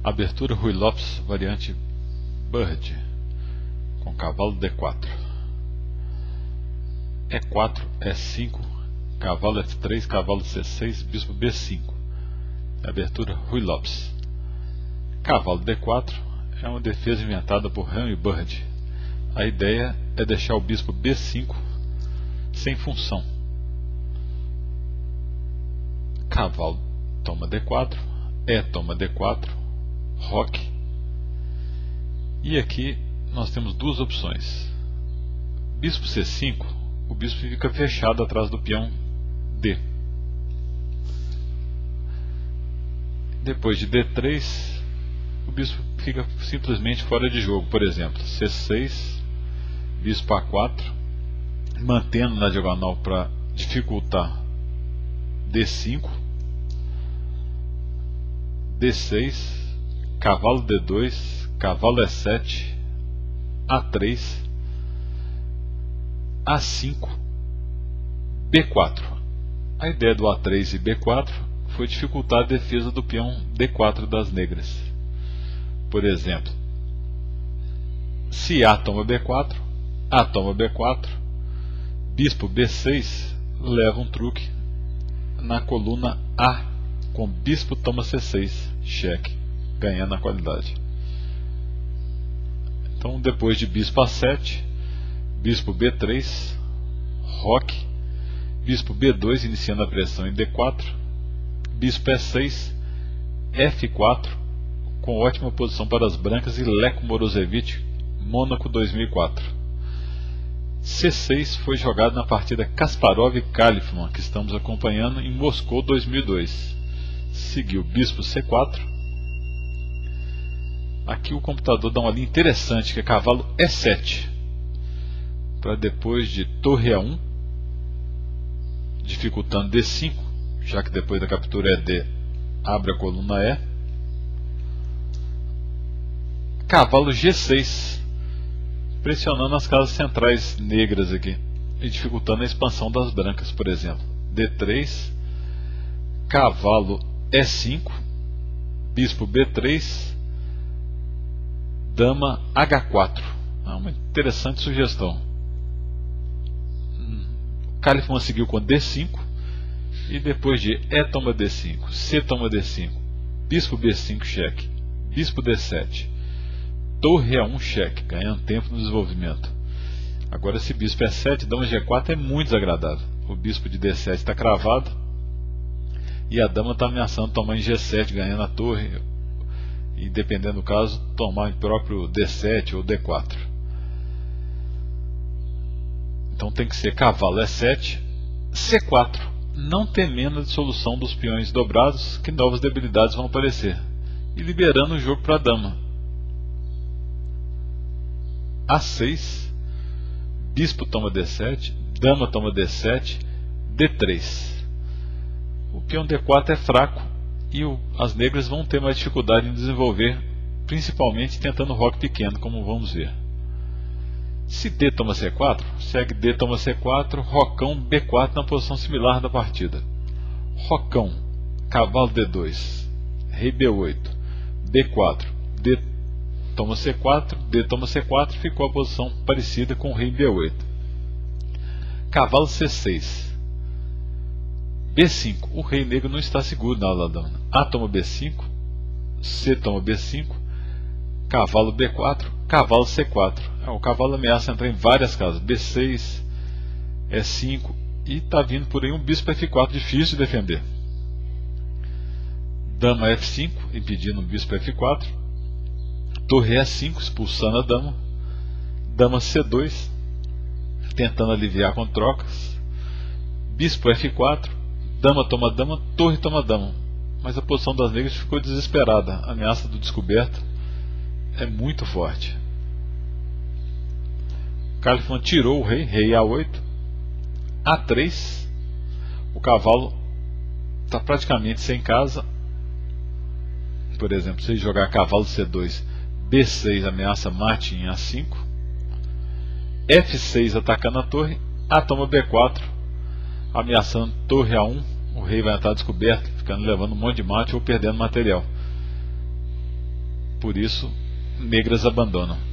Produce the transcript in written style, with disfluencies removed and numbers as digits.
Abertura Ruy Lopes, variante Bird, com cavalo D4. E4, E5, cavalo F3, cavalo C6, bispo B5. Abertura Ruy Lopes. Cavalo D4 é uma defesa inventada por Henry Bird. A ideia é deixar o bispo B5 sem função. Cavalo toma D4, E toma D4, roque. E aqui nós temos duas opções. Bispo C5, o bispo fica fechado atrás do peão D. Depois de D3, o bispo fica simplesmente fora de jogo. Por exemplo, C6, bispo A4, mantendo na diagonal para dificultar D5, D6, cavalo D2, cavalo E7, A3, A5, B4. A ideia do A3 e B4 foi dificultar a defesa do peão D4 das negras. Por exemplo, se A toma B4, A toma B4, bispo B6 leva um truque na coluna A, com bispo toma C6, cheque, ganhando a qualidade. Então, depois de bispo A7, bispo B3, roque, bispo B2 iniciando a pressão em D4, bispo E6, F4, com ótima posição para as brancas, e Leko Morozevich, Mônaco 2004. C6 foi jogado na partida Kasparov e Khalifman, que estamos acompanhando, em Moscou 2002. Seguiu bispo C4. Aqui o computador dá uma linha interessante, que é cavalo E7, para depois de torre A1, dificultando D5, já que depois da captura D abre a coluna E. Cavalo G6, pressionando as casas centrais negras aqui e dificultando a expansão das brancas. Por exemplo, D3, cavalo E5, bispo B3, dama H4. É uma interessante sugestão. Khalifman seguiu com D5, e depois de E toma D5, C toma D5, bispo B5 cheque, bispo D7, torre A1 cheque, ganhando tempo no desenvolvimento. Agora, esse bispo E7, dama G4 é muito desagradável. O bispo de D7 está cravado e a dama está ameaçando tomar em G7, ganhando a torre, e dependendo do caso, tomar em próprio D7 ou D4. Então tem que ser cavalo E7, C4, não temendo a dissolução dos peões dobrados, que novas debilidades vão aparecer, e liberando o jogo para a dama. A6, bispo toma D7, dama toma D7, D3. O peão D4 é fraco e as negras vão ter mais dificuldade em desenvolver, principalmente tentando roque pequeno, como vamos ver. Se D toma C4, segue D toma C4, rocão B4 na posição similar da partida. Rocão, cavalo D2, rei B8, B4, D toma C4, D toma C4, ficou a posição parecida com o rei B8. Cavalo C6, B5, o rei negro não está seguro na ala da dama. A toma B5, C toma B5, cavalo B4, cavalo C4. O cavalo ameaça entrar em várias casas, B6, E5, e está vindo por aí um bispo F4 difícil de defender. Dama F5, impedindo um bispo F4, torre E5, expulsando a dama, dama C2, tentando aliviar com trocas, bispo F4, dama toma dama, torre toma dama, mas a posição das negras ficou desesperada, a ameaça do descoberto é muito forte. Khalifman tirou o rei, rei A8, A3, o cavalo está praticamente sem casa. Por exemplo, se ele jogar cavalo C2, B6 ameaça mate em A5, F6 atacando a torre, A toma B4, ameaçando torre A1, o rei vai estar descoberto, ficando levando um monte de mate ou perdendo material. por isso negras abandonam.